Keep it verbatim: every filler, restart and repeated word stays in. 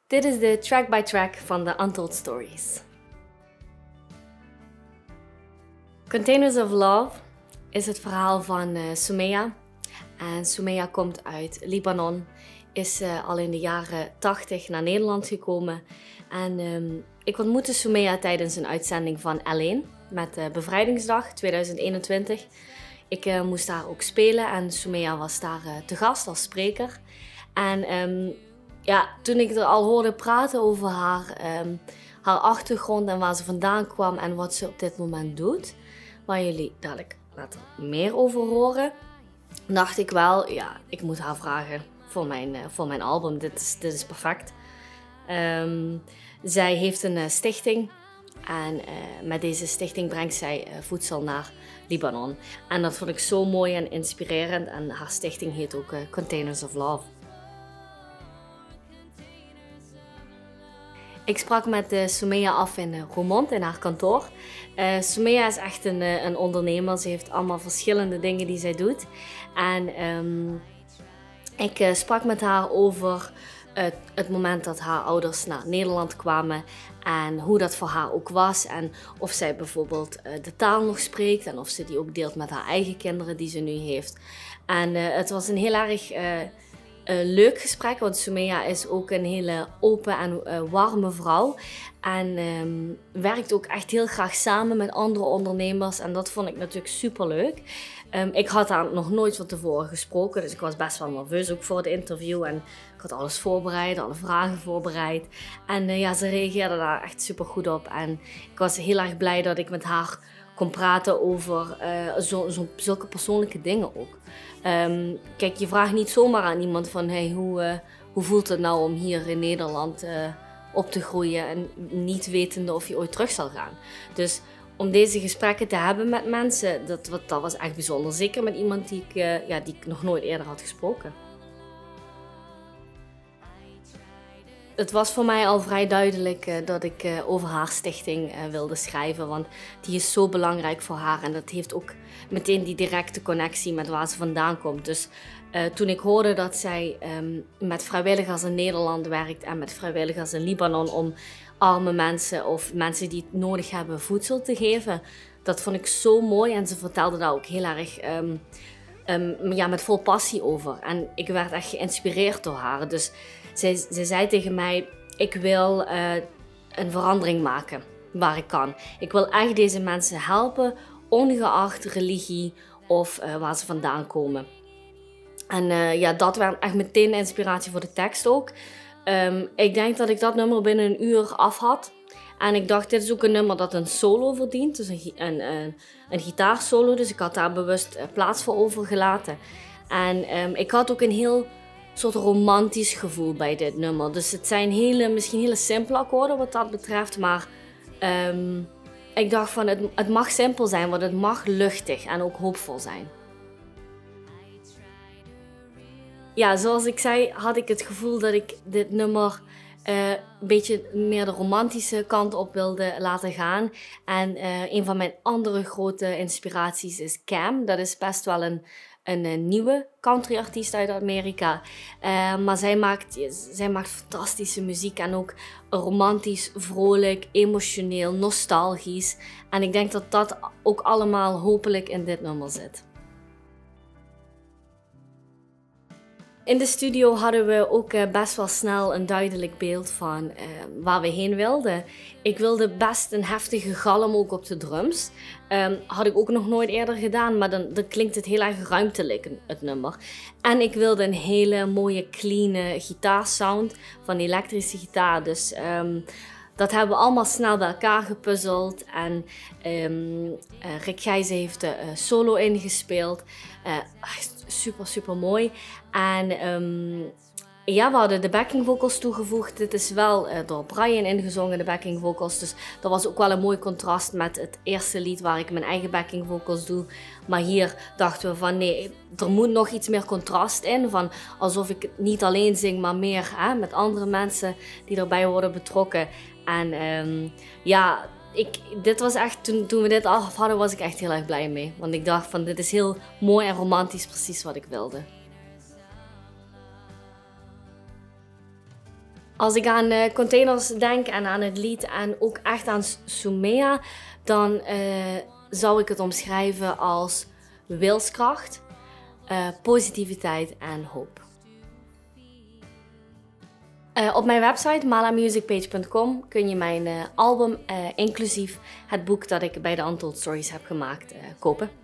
Dit is de track-by-track van de Untold Stories. Containers of Love is het verhaal van uh, Soumeya. En Soumeya komt uit Libanon, is uh, al in de jaren tachtig naar Nederland gekomen. En um, ik ontmoette Soumeya tijdens een uitzending van L één met uh, Bevrijdingsdag tweeduizend eenentwintig. Ik uh, moest daar ook spelen en Soumeya was daar uh, te gast als spreker. En um, ja, toen ik er al hoorde praten over haar, um, haar achtergrond en waar ze vandaan kwam en wat ze op dit moment doet, waar jullie dadelijk later meer over horen, dacht ik wel, ja, ik moet haar vragen voor mijn, uh, voor mijn album. Dit is, dit is perfect. Um, zij heeft een uh, stichting en uh, met deze stichting brengt zij uh, voedsel naar Libanon. En dat vond ik zo mooi en inspirerend en haar stichting heet ook uh, Containers of Love. Ik sprak met uh, Soumeya af in uh, Roermond, in haar kantoor. Uh, Soumeya is echt een, uh, een ondernemer. Ze heeft allemaal verschillende dingen die zij doet. En um, ik uh, sprak met haar over uh, het moment dat haar ouders naar Nederland kwamen. En hoe dat voor haar ook was. En of zij bijvoorbeeld uh, de taal nog spreekt. En of ze die ook deelt met haar eigen kinderen die ze nu heeft. En uh, het was een heel erg Uh, Uh, leuk gesprek, want Soumeya is ook een hele open en uh, warme vrouw. En um, werkt ook echt heel graag samen met andere ondernemers. En dat vond ik natuurlijk super leuk. Um, ik had haar nog nooit van tevoren gesproken, dus ik was best wel nerveus ook voor het interview. En ik had alles voorbereid, alle vragen voorbereid. En uh, ja, ze reageerde daar echt super goed op. En ik was heel erg blij dat ik met haar kon praten over uh, zo, zo, zulke persoonlijke dingen ook. Um, kijk, je vraagt niet zomaar aan iemand van hey, hoe, uh, hoe voelt het nou om hier in Nederland uh, op te groeien en niet wetende of je ooit terug zal gaan. Dus om deze gesprekken te hebben met mensen, dat, dat was echt bijzonder. Zeker met iemand die ik, uh, ja, die ik nog nooit eerder had gesproken. Het was voor mij al vrij duidelijk uh, dat ik uh, over haar stichting uh, wilde schrijven, want die is zo belangrijk voor haar en dat heeft ook meteen die directe connectie met waar ze vandaan komt. Dus uh, toen ik hoorde dat zij um, met vrijwilligers in Nederland werkt en met vrijwilligers in Libanon om arme mensen of mensen die het nodig hebben voedsel te geven, dat vond ik zo mooi en ze vertelde daar ook heel erg um, um, ja, met vol passie over. En ik werd echt geïnspireerd door haar. Dus Zij, zij zei tegen mij, ik wil uh, een verandering maken waar ik kan. Ik wil echt deze mensen helpen, ongeacht religie of uh, waar ze vandaan komen. En uh, ja, dat werd echt meteen de inspiratie voor de tekst ook. Um, ik denk dat ik dat nummer binnen een uur af had. En ik dacht, dit is ook een nummer dat een solo verdient. Dus een, een, een, een gitaarsolo. Dus ik had daar bewust uh, plaats voor overgelaten. En um, ik had ook een heel soort romantisch gevoel bij dit nummer. Dus het zijn hele, misschien hele simpele akkoorden wat dat betreft, maar um, ik dacht van het, het mag simpel zijn, want het mag luchtig en ook hoopvol zijn. Ja, zoals ik zei, had ik het gevoel dat ik dit nummer uh, een beetje meer de romantische kant op wilde laten gaan. En uh, een van mijn andere grote inspiraties is Cam. Dat is best wel een Een, een nieuwe countryartiest uit Amerika. Uh, maar zij maakt, zij maakt fantastische muziek en ook romantisch, vrolijk, emotioneel, nostalgisch. En ik denk dat dat ook allemaal hopelijk in dit nummer zit. In de studio hadden we ook best wel snel een duidelijk beeld van uh, waar we heen wilden. Ik wilde best een heftige galm ook op de drums. Um, had ik ook nog nooit eerder gedaan, maar dan, dan klinkt het heel erg ruimtelijk, het nummer. En ik wilde een hele mooie, clean gitaarsound van die elektrische gitaar. Dus um, dat hebben we allemaal snel bij elkaar gepuzzeld. En um, uh, Rick Gijzen heeft de uh, solo ingespeeld. Uh, super, super mooi. En um, ja, we hadden de backing vocals toegevoegd. Dit is wel uh, door Brian ingezongen, de backing vocals. Dus dat was ook wel een mooi contrast met het eerste lied waar ik mijn eigen backing vocals doe. Maar hier dachten we van nee, er moet nog iets meer contrast in. Van alsof ik het niet alleen zing, maar meer hè, met andere mensen die erbij worden betrokken. En um, ja, ik, dit was echt, toen, toen we dit af hadden, was ik echt heel erg blij mee. Want ik dacht van dit is heel mooi en romantisch, precies wat ik wilde. Als ik aan uh, containers denk en aan het lied en ook echt aan Soumaya, dan uh, zou ik het omschrijven als wilskracht, uh, positiviteit en hoop. Uh, op mijn website malamusicpage punt com kun je mijn uh, album, uh, inclusief het boek dat ik bij de Untold Stories heb gemaakt, uh, kopen.